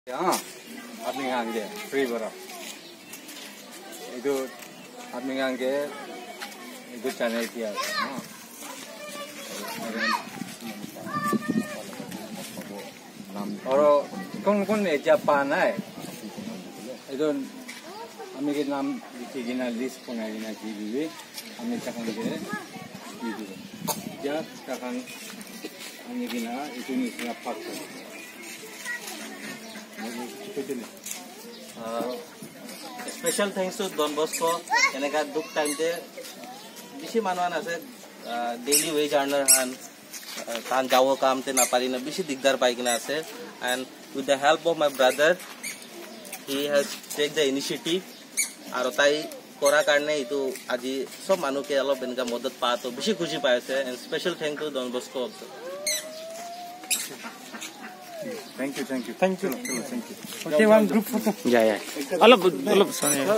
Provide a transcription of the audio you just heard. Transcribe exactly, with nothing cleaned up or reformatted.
हाँ अपने गांगे फ्री बरा इधर अपने गांगे इधर चैनल किया हाँ और कौन कौन है जापान है इधर हमें के नाम लिखी ना लिस्ट बनाई ना की भी हमें चकान के इधर क्या चकान हमें के ना इधर निकला पाक special thanks to Don Bosco एनेका दुख टाइम ते बेसी मानवान আছে डेली वेज अर्नर हान कान जाओ काम ते ना पारी ना बेसी दिगदार पाई किना আছে and with the help of my brother he has take the initiative और ताई কৰা কাৰণে ইটো আজি সব মানুহে অলপ এনেকা মদত পাতো বেছি খুশি পাইছে and special thank to Don Bosco also Thank you, thank you, thank you, thank you. Okay, one group photo. Yeah, yeah. All of, all of, sorry.